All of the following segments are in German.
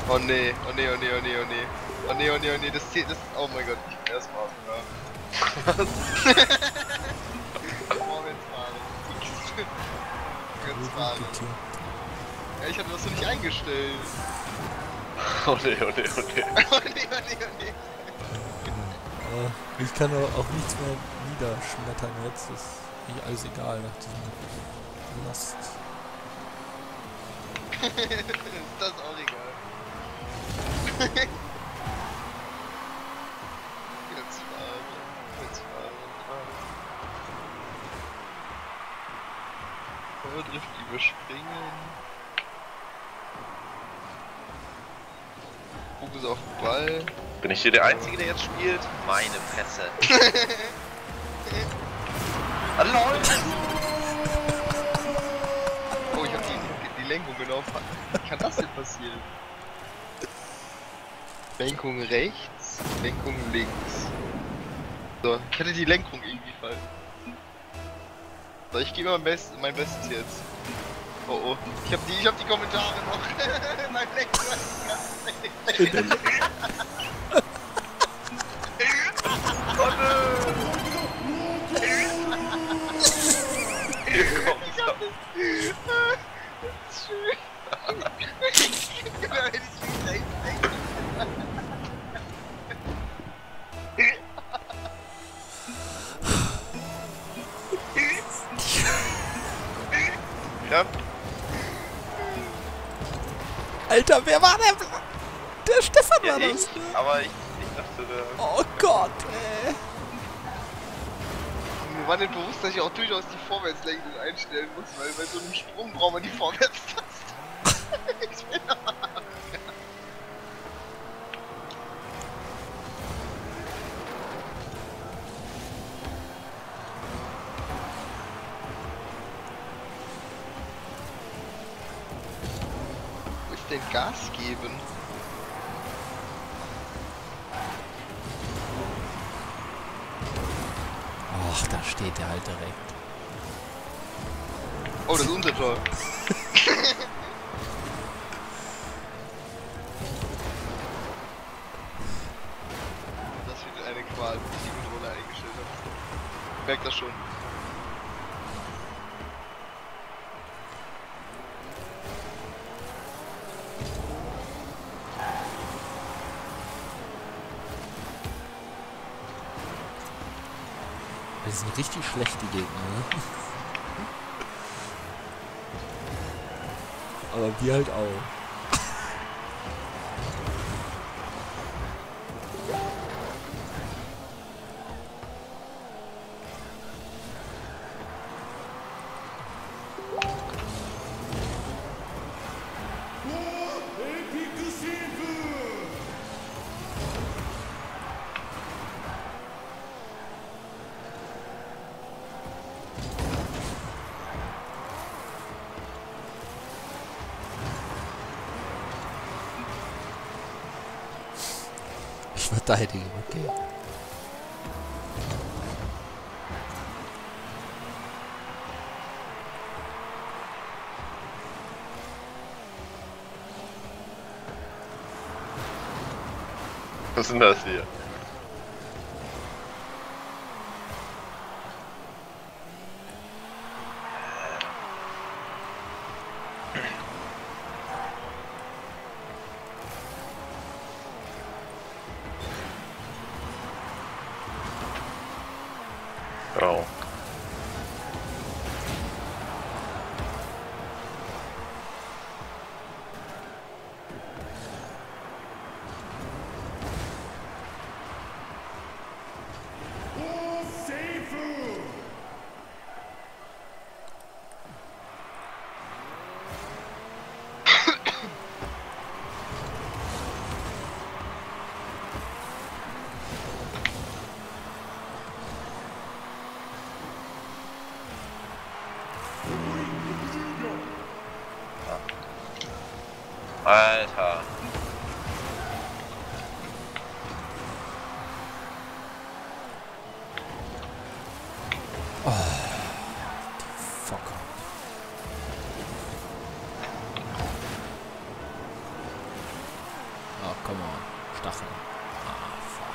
Oh nee, oh nee, oh nee, oh nee, oh nee. Oh nee, oh nee, oh nee, das zählt, das. Oh mein Gott, ich bin erstmal. Ja. Vorwärts fahren. Rückwärts fahren. Ja, ich hatte das so nicht eingestellt. Oh nee, oh nee, oh nee. Oh nee, oh nee, oh nee. Ich kann auch nichts mehr niederschmettern jetzt. Das ist mir alles egal nach diesem Last. Ist das auch egal. Jetzt fahren. Jetzt fahren. Powerdrift überspringen. Fokus auf den Ball. Bin ich hier der Einzige, der jetzt spielt? Meine Fresse. LOL! Oh, ich hab die Lenkung genommen. Wie kann das denn passieren? Lenkung rechts, Lenkung links. So, ich hatte die Lenkung irgendwie falsch. So, ich gebe mein Bestes jetzt. Oh oh, ich hab die Kommentare noch. Mein Lenkung war die ganze Zeit. Oh nö! Ich hab das. Das ist schön. Genau, hätte ich rechts. Ja. Alter, wer war der? Der Stefan Ja, war ich, das. Ne? aber ich dachte, Oh Gott, ey. Mir war nicht bewusst, dass ich auch durchaus die Vorwärtslenkung einstellen muss, weil bei so einem Sprung braucht man die Vorwärtstaste. Ich bin Wo ist denn Gas geben? Ach, da steht der halt direkt. Oh, das ist unser Tor. Das wird eine Qual, bis ich die Controller eingestellt habe. Ich merk das schon. Das sind richtig schlechte Gegner, ne? Aber wir halt auch. Ich verteidige, okay. was ist denn das hier? Oh. Alter. Fucker. Stacheln. Ah, fuck.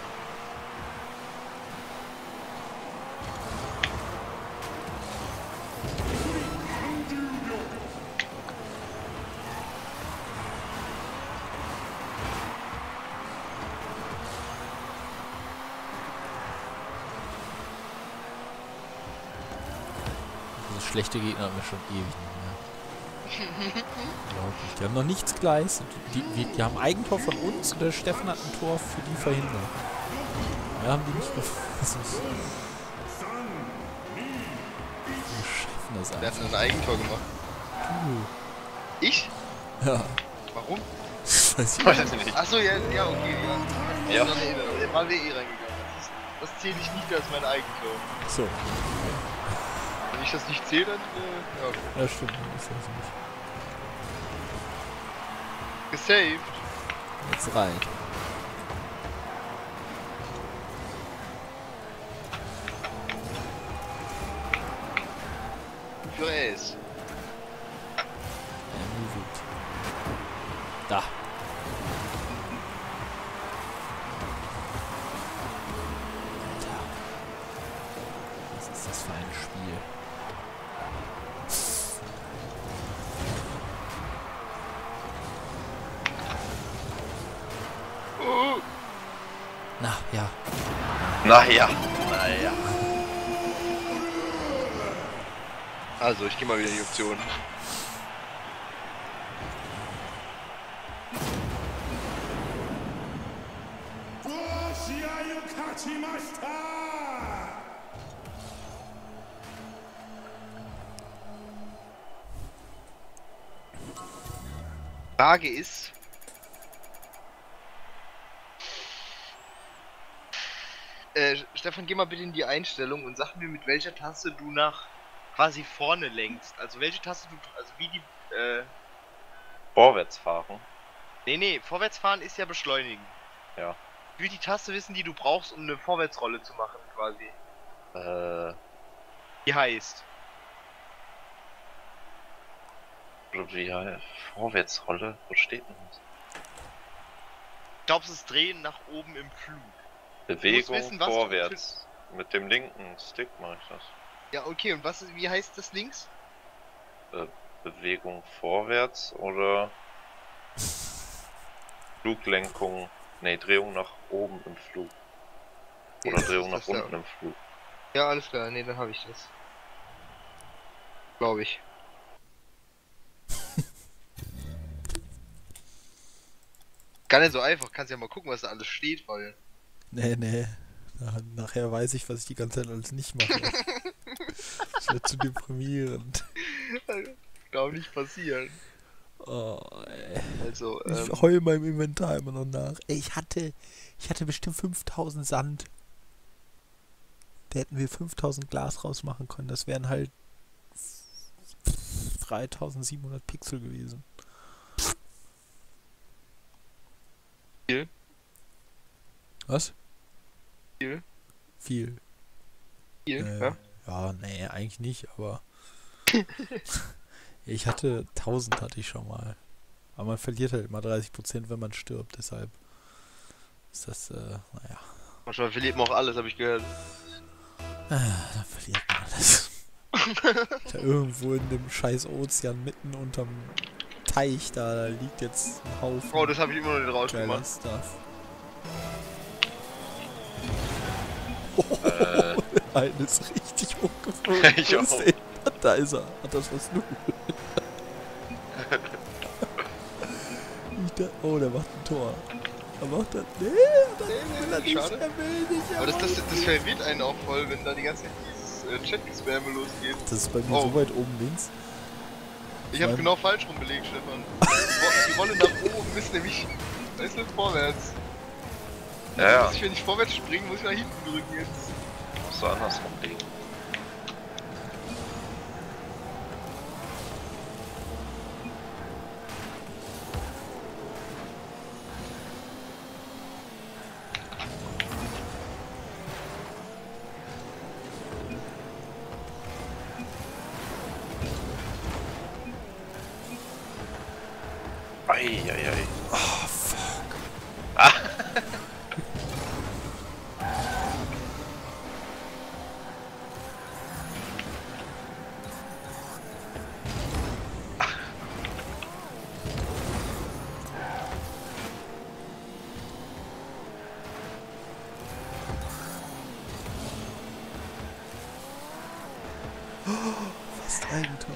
Also schlechte Gegner haben wir schon ewig nicht mehr. Unglaublich. Die haben noch nichts geleistet. Die haben Eigentor von uns und der Steffen hat ein Tor für die verhindert. Wir haben die nicht gefunden. Wir schaffen das Wer hat einfach. denn ein Eigentor gemacht? Du. Ich? Ja. Warum? Weiß ich Weiß nicht. ich nicht. Achso, ja, okay, ja. Ja. Da waren wir eh reingegangen. Das zähle ich nicht als mein Eigentor. So. Wenn ich das nicht zähle, dann, ja. Ja, stimmt. Das weiß ich nicht. Gesaved. Jetzt rein. Für Ace. Move it. Da. Alter. Was ist das für ein Spiel? Na, ja. Naja. Naja. Also, ich gehe mal wieder in die Option. Frage ist, Stefan, geh mal bitte in die Einstellung und sag mir, mit welcher Taste du nach quasi vorne lenkst. Also welche Taste du, also wie die, Vorwärts fahren. nee, vorwärts fahren ist ja beschleunigen. Ja. Ich will die Taste wissen, die du brauchst, um eine Vorwärtsrolle zu machen, quasi. Die heißt. Wie heißt Vorwärtsrolle? Wo steht denn das? Ich glaube, es ist Drehen nach oben im Flug. Bewegung wissen, was du vorwärts. Mit dem linken Stick mache ich das. Ja, okay, und wie heißt das links? Bewegung vorwärts oder Fluglenkung, Drehung nach oben im Flug. Oder Okay, Drehung das nach ist unten im Flug. Ja, alles klar, nee, dann habe ich das. Glaube ich. Gar nicht so einfach, kannst ja mal gucken, was da alles steht, weil. Nee. Nachher weiß ich, was ich die ganze Zeit alles nicht mache. Das wird zu deprimierend. Darf nicht passieren. Oh, ey. Also, Ich heule meinem Inventar immer noch nach. Ey, ich hatte bestimmt 5000 Sand. Da hätten wir 5000 Glas rausmachen können. Das wären halt 3700 Pixel gewesen. Viel? Was? Viel? Viel. Ja? Ja, nee, eigentlich nicht, aber ich hatte 1000 hatte ich schon mal. Aber man verliert halt immer 30%, wenn man stirbt, deshalb ist das, naja. Manchmal verliert man auch alles, habe ich gehört. Dann verliert man alles. Da irgendwo in dem scheiß Ozean mitten unterm Teich, da liegt jetzt ein Haufen Oh, das habe ich immer noch nicht geiler rausgemacht. Stuff. Einer ist richtig hochgeflogen. Ich auch. Da ist er. Hat das was nur. Oh, der macht ein Tor. Er macht das. Nee, will er nicht. schade. Er will nicht. Aber das verwirrt einen auch voll, wenn da die ganze Zeit dieses Chat-Gespamme losgeht. Das ist bei mir Oh. so weit oben links. Ich habe Nein. genau falsch rumbelegt, Stefan. Die Rolle nach oben ist nämlich, weißt du, vorwärts. Ja, Muss ich, wenn ich vorwärts springe, muss ich nach hinten drücken jetzt. musst du andersrum legen. Eieiei. Oh, fuck. Ah, Eigentor.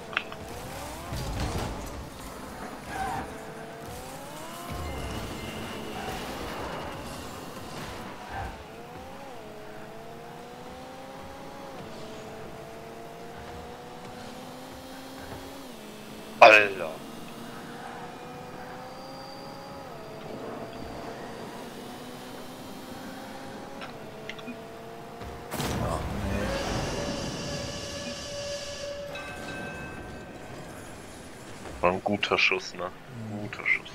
Alter. Ach nee. War ein guter Schuss, ne? Guter Schuss.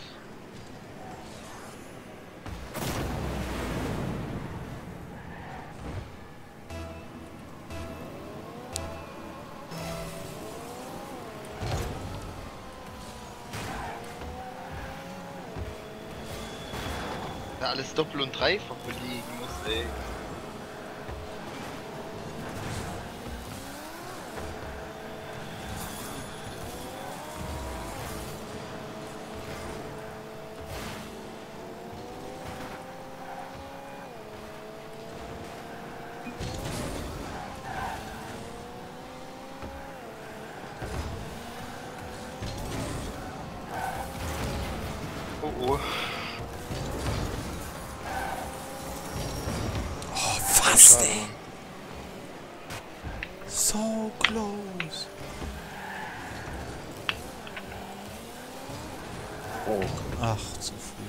Da alles doppelt und dreifach belegen muss, ey. Oh oh. Oh, fast, ey. So close. Oh. Ach, zu früh.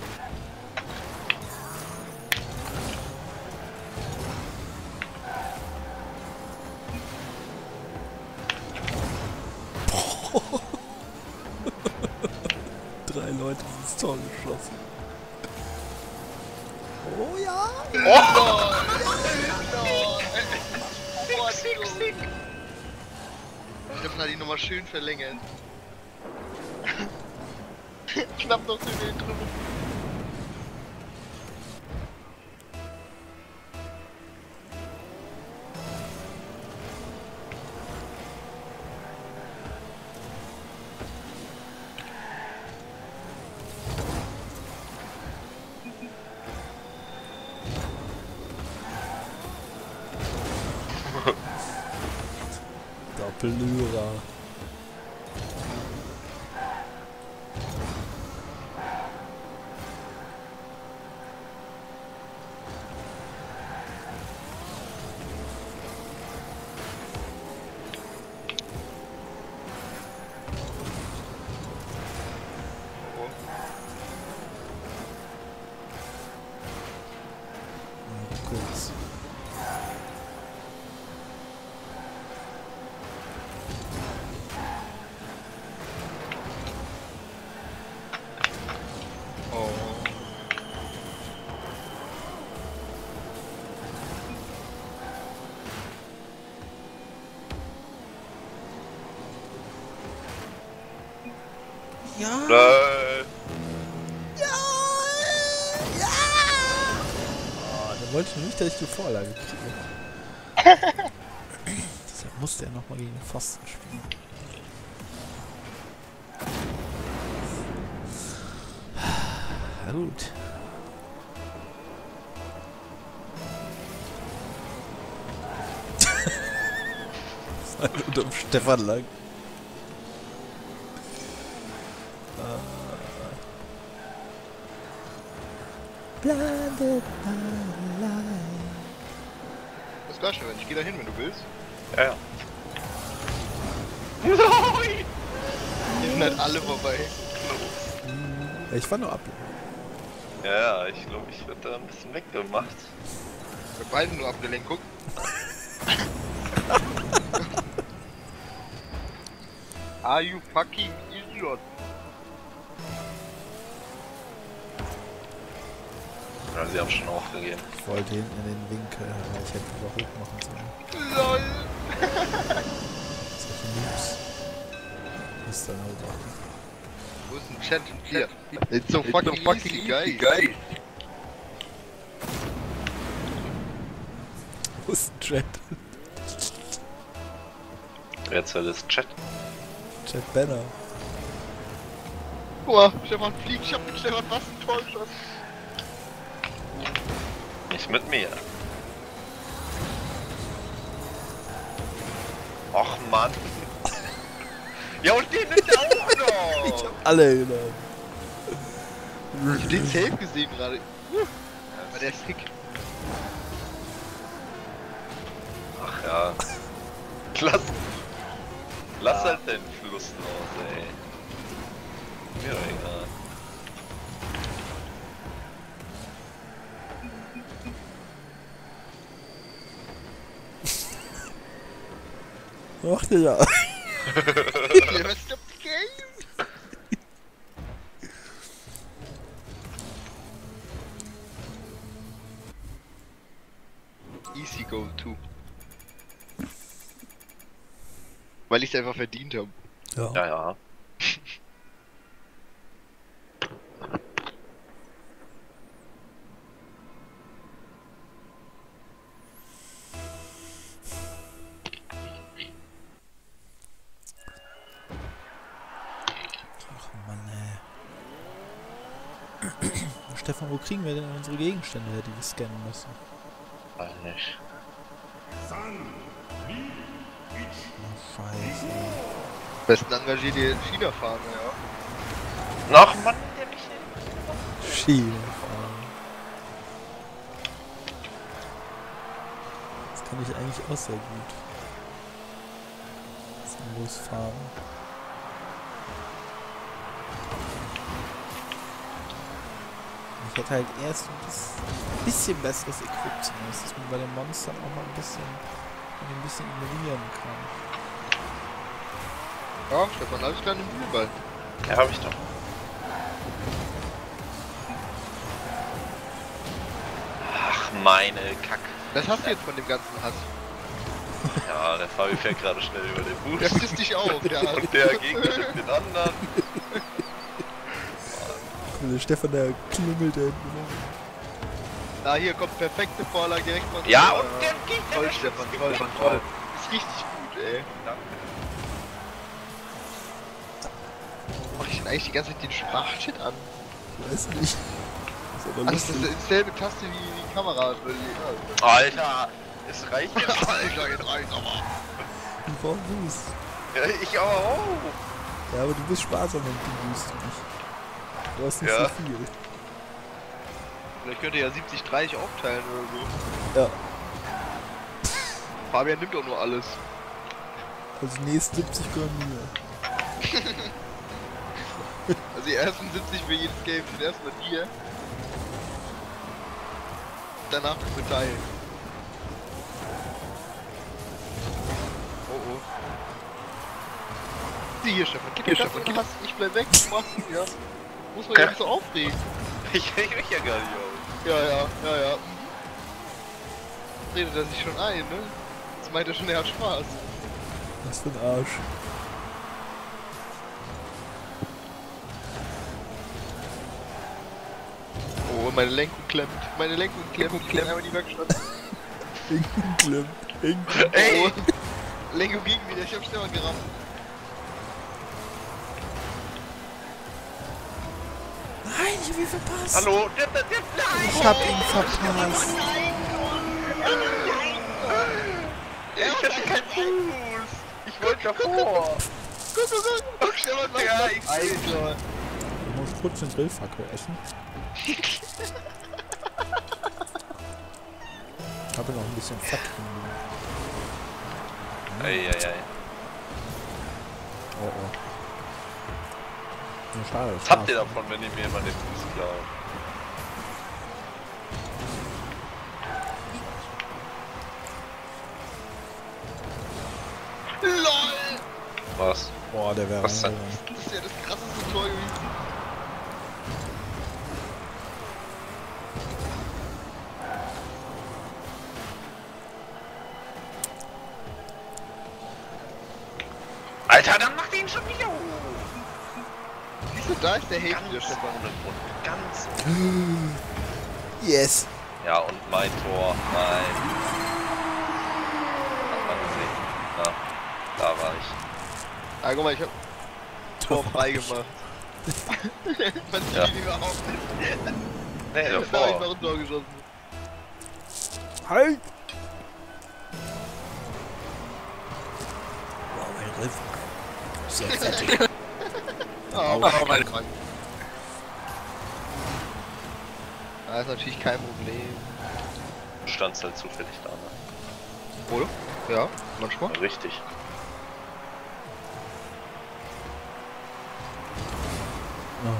Drei Leute sind ins Tor geschossen. Oh ja! Steffen hat die nochmal schön verlängert. Knapp noch den Weg drüber. Doppellyra. Kurz. Oh. Ja! Ja. Oh, der wollte nicht, dass ich die Vorlage kriege. Deshalb musste er nochmal gegen den Pfosten spielen. Na gut. Sei unterm Stefan lang. Blinded by light. Das ist klar, Stefan. Ich geh da hin, wenn du willst. Ja, ja. Hier sind halt alle vorbei. Ich war nur ab. Ja, ich glaube, ich werde da ein bisschen weggemacht. Wir beide nur abgelenkt. Guck. Are you fucking idiot? Ja, sie haben schon aufgegeben. Ich wollte hinten in den Winkel, aber ich hätte lieber hoch machen sollen. LOL! Solche Noobs. Mr. Nobody. Wo ist ein Chat? Hier. It's so fucking easy, guys. Wo ist ein Chat? Wer soll das Chat? Chat Banner. Guck mal, Stefan fliegt. Ich hab mit Stefan fast ein Tor geschossen. Nicht mit mir. Och Mann. Ja, und den nimmt er auch noch! Ich hab alle genommen. Ich hab den safe gesehen gerade. Aber der ist sick. Ach ja. Lass halt den Fluss los, ey. Mir doch egal. Ach, Digga. Never stop the game! Easy go to. Weil ich es einfach verdient habe. Ja. Ja, ja. Ach Mann, ey. Stefan, wo kriegen wir denn unsere Gegenstände her, die wir scannen müssen? Weiß nicht. Na scheiße. Besten engagierte China-Fahrer, ja. Ach Mann, der mich hin. Schiene fahren. Das kann ich eigentlich auch sehr gut. Zum Losfahren. Ich hätte halt erst ein bisschen besseres Equip zumindest, dass man bei den Monstern auch mal ein bisschen ignorieren kann. Ja, Stefan, alles kleine Mühlball. Ja, hab ich doch. Ach, meine Kack. Das hast du jetzt von dem ganzen Hass. Ja, der Fabi fährt gerade schnell über den Das Boost. ist dich auch, der Hass. Und der Gegner nimmt den anderen. Der Stefan, der klüngelt da hinten rum. Na, hier kommt perfekte Vorlage direkt von Ja, und der Gegner. Toll, Stefan, toll, toll. Ist richtig gut, ey. Danke. Mach ich denn eigentlich die ganze Zeit den Sprachshit an? Weiß nicht. Ist aber Ach, das ist lustig. dieselbe Taste wie die Kamera. Alter, es reicht ja. Alter, jetzt reicht's aber. Ich brauch Boost. Ja, ich auch. Ja, aber du bist sparsam und du boost nicht. Du hast nicht Ja. so viel. Vielleicht könnt ihr ja 70-30 aufteilen oder so. Ja. Fabian nimmt doch nur alles. Also die nächsten 70 gehören mir. Also die ersten 70 für jedes Game sind erstmal dir. Danach beteiligt. Oh oh. Sieh hier, Stefan. Gib mir Stefan. Du hast, ich bleib weg. Du machst ja. Muss man ja nicht so aufregen. Ich reg mich ja gar nicht auf. Ja. Redet er sich schon ein, ne? Jetzt meint er schon, er hat Spaß. Was für ein Arsch. Oh, meine Lenkung klemmt. Meine Lenkung klemmt. Ich klemm einmal in die Werkstatt. Hinten klemmt. Ey! Oh. Lenkung ging wieder. Ich hab Stefan gerammt. Nein, ich hab ihn verpasst. Hallo, der nein! Ich hab ihn verpasst. Ich hatte keinen Fuß. Ich wollte davor. Guck, Stefan, mach Ja, das. ich Alter. Ich muss kurz den Grillfackel essen. Ich habe noch ein bisschen Fett drin. Eieiei. Oh oh. Ja, schade. Was habt ihr davon, wenn ihr mir immer den Fuß klaut? LOL! Was? Boah, der wäre Was denn? Das ist ja das krasseste Tor gewesen. Alter, dann macht ihn schon wieder hoch. Siehst du, da ist der Hate wieder, Ganz Stefan. ohne Grund. Ganz. Yes. Ja, und mein Tor. Mein. Hat man gesehen. Ja, da war ich. Ah, guck mal, ich hab Tor frei gemacht. Man sieht Ja. ihn überhaupt nicht. Nee, Da hab ich davor. noch ein Tor geschossen. Halt! Wow, mein Grillfackel. sehr fertig. Oh, Au. mein Gott. Das ist natürlich kein Problem. Du standst halt zufällig da, ne? Oder? Ja, manchmal. Richtig. Oh.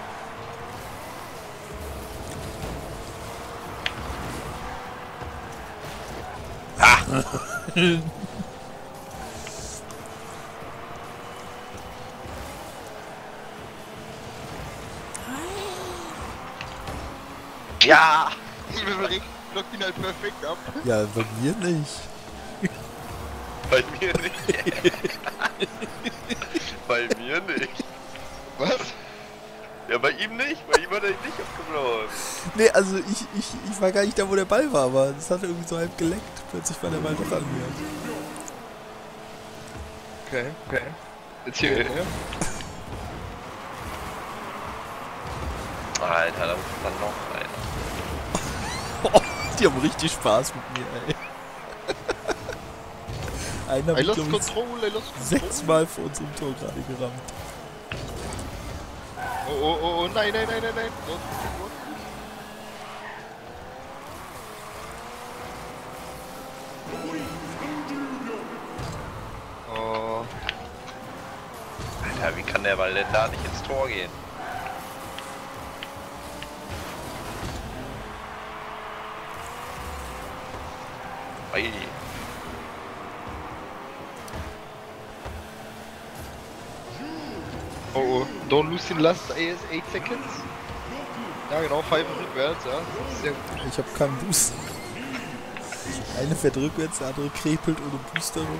Ja! Blockt ihn halt perfekt ab. Ja, bei mir nicht. Bei mir nicht. Bei mir nicht. Was? Ja, bei ihm nicht. Bei ihm hat er ihn nicht abgeblauen. Nee, also ich war gar nicht da, wo der Ball war, aber es hat irgendwie so halb geleckt. Plötzlich war der Ball doch an mir. Okay. Jetzt hier. Okay. Alter, da ist dann noch einer. Die haben richtig Spaß mit mir, ey. Einer I hat, lost glaube ich, control, I lost control. 6-mal vor unserem Tor gerade gerammt. Oh, nein. Oh. Alter, wie kann der Ball denn da nicht ins Tor gehen? Ei. Oh, don't lose the last 8 seconds. Ja genau, 5 rückwärts, ja. Sehr gut. Ich habe keinen Boost. Eine fährt rückwärts, der andere krepelt ohne Booster rum.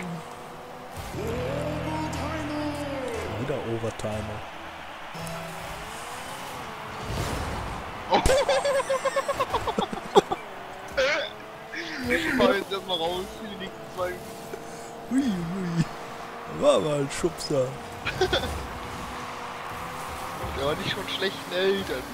Wieder Overtimer. Ich fahr jetzt erstmal raus für die nächsten 2 Minuten. Hui. War mal ein Schubser. Der war nicht schon schlechten Eltern.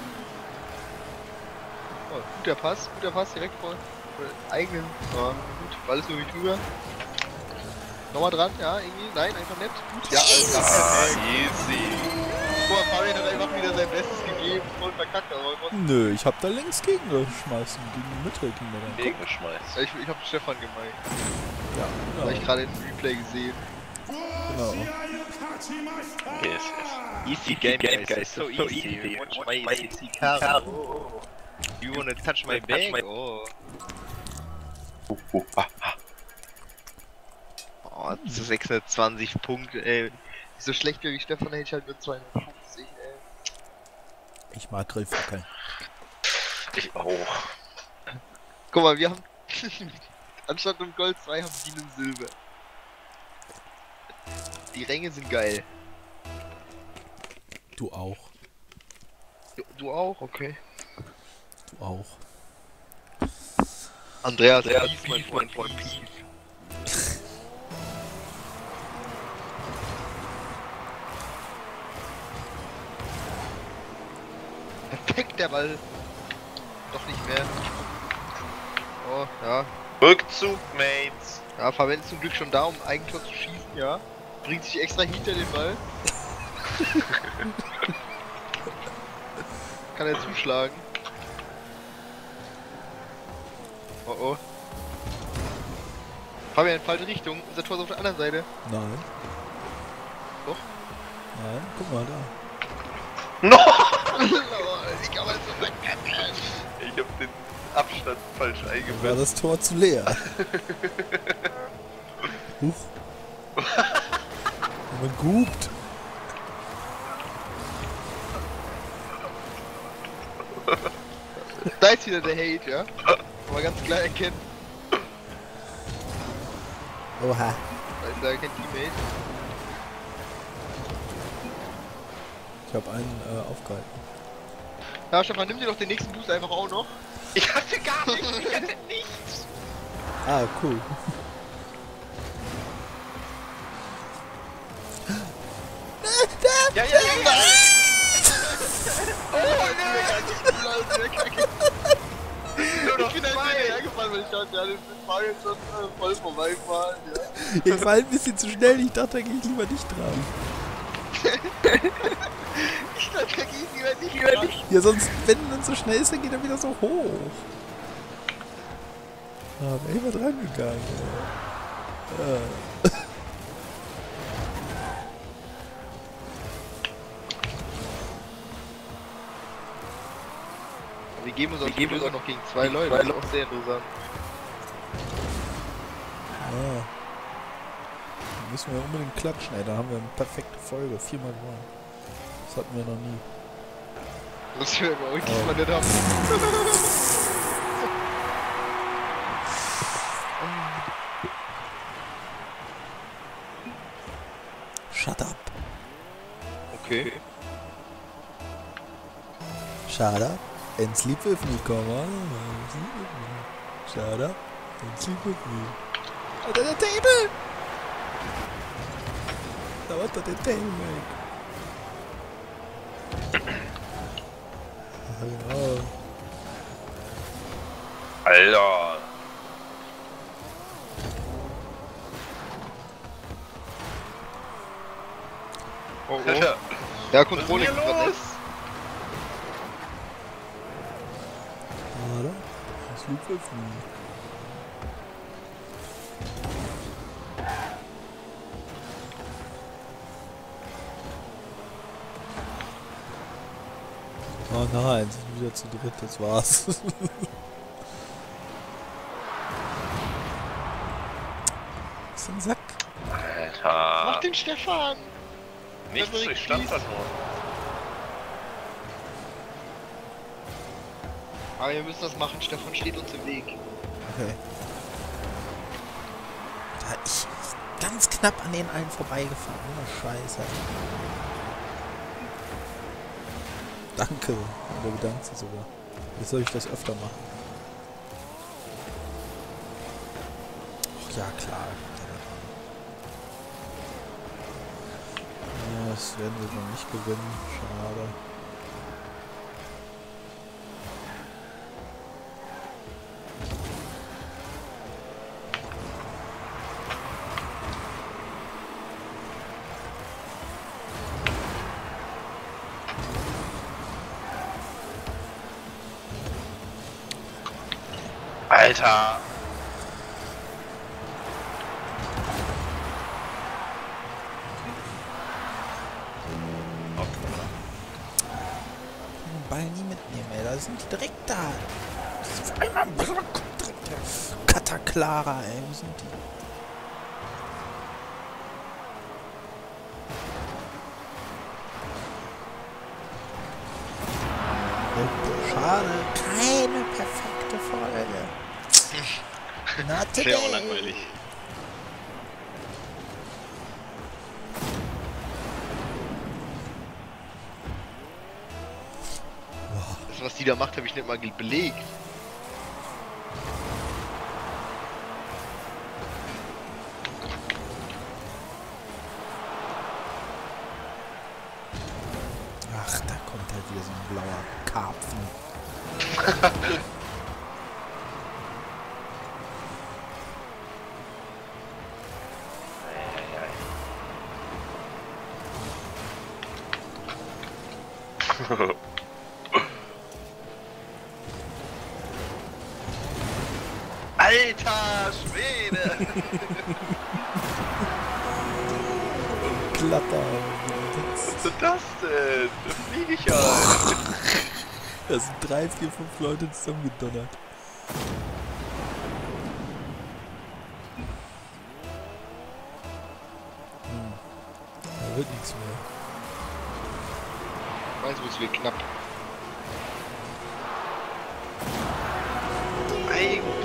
Oh, guter Pass direkt vor eigenen. Ja, gut, Ball ist irgendwie drüber. Nochmal dran, ja, irgendwie. Nein, einfach nett. Gut. Ja, alles klar. Easy. Guck mal, Fabian hat einfach wieder sein Bestes gegeben, voll verkackt, aber trotzdem. Nö, ich hab da links gegengeschmeißen. Gegen die Mitte ging mir dann. Gegengeschmeißt. Ja, ich hab Stefan gemeint. Ja, Hab ich genau. gerade im Replay gesehen. Genau. Yes. Easy game, guys. So easy. Watch my easy car. Oh. You wanna touch my bag? Oh. Oh, 620 Punkte, ey. So schlecht wie Stefan hätte ich halt nur 250, ey. Ich mag Grillfackeln. Ich auch. Guck mal, wir haben anstatt um Gold 2 haben die einen Silber. Die Ränge sind geil. Du auch. Du auch? Okay. Du auch. Andreas, Peace, mein Freund, Peace. Perfekt, der Ball. Doch nicht mehr. Oh, ja. Rückzug, Mates. Ja, Fabian ist zum Glück schon da, um Eigentor zu schießen, ja. Bringt sich extra hinter den Ball. Kann er zuschlagen. Oh oh. Fabian, falsche Richtung. Unser Tor ist auf der anderen Seite. Nein. Doch. Nein, guck mal da. No! Ich kann mal so verkacken. Ich hab den Abstand falsch War eingesetzt. das Tor zu leer. Huch. Man guckt. Da ist wieder der Hate, ja? Kann man ganz klar erkennen. Oha. Da ist leider kein Teammate. Ich habe einen aufgehalten. Ja, Stefan, nimm dir doch den nächsten Boost einfach auch noch. Ich hatte gar nichts. Ich hatte nichts. Ah, cool. Ja. Oh, Nur noch ich bin halt zwei. hinterhergefallen, weil ich dachte, ja, den Fabian schon voll vorbeifahren, ja. Ich war ein bisschen zu schnell, ich dachte, da gehe ich lieber nicht dran. Ich glaube, da geht lieber nicht. Ja, sonst, wenn dann so schnell ist, dann geht er wieder so hoch. Ah, wäre ich mal dran gegangen. Wir geben uns auch noch gegen 2 Leute, das ist auch sehr interessant. Ja. Dann müssen wir unbedingt klatschen, ey. Da haben wir eine perfekte Folge. 4 Mal gewonnen. Das hatten wir noch nie. Das wir bei euch diesmal nicht haben. Shut up. Okay. Shut up and sleep with me, come on. Sleep with me. Shut up and sleep with me. Unter der Table! Da unter der Table, Mike. Genau. Alter. Oh, oh. Ja, Controlling Was ist was hier ist. Shut up and sleep with me. Oh nein, sind wieder zu dritt, das war's. Was ist ein Sack? Alter. Mach den Stefan! Nichts, ich stand da nur. Aber wir müssen das machen, Stefan steht uns im Weg. Okay. Da ich ganz knapp an den allen vorbeigefahren. Oh Scheiße. Danke. Oder bedankt sich sogar. Jetzt soll ich das öfter machen. Ach ja, klar. Ja, das werden wir noch nicht gewinnen. Schade. Alter. Den Ball nie mitnehmen, ey. Da sind die direkt da. Das ist auf einmal direkt der Kataklara, ey. Wo sind die? Schade. Keine perfekte Folge. Not Sehr today. auch langweilig. Das, was die da macht, habe ich nicht mal belegt. Ach, da kommt halt wieder so ein blauer Karpfen. Alter Schwede! Klatter. Was ist das denn? Da fliege ich halt. Da sind 3, 4, 5 Leute zusammengedonnert. Da wird nichts mehr. Weiß, wo es wird knapp. Eigentor.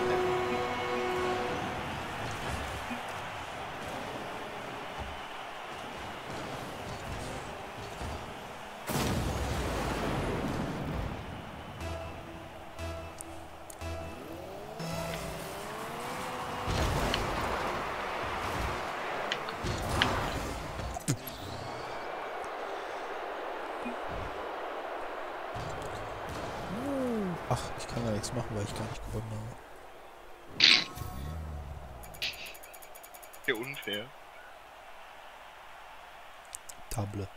Ach, ich kann ja nichts machen, weil ich gar nicht gewonnen habe. Ja, unfair. Kable.